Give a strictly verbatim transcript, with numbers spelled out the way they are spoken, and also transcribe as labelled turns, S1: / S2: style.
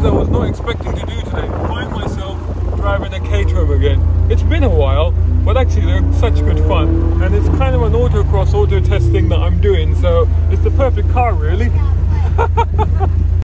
S1: things I was not expecting to do today. Find myself driving a Caterham again. It's been a while, but actually they're such good fun. And it's kind of an autocross auto test thing that I'm doing, so it's the perfect car really.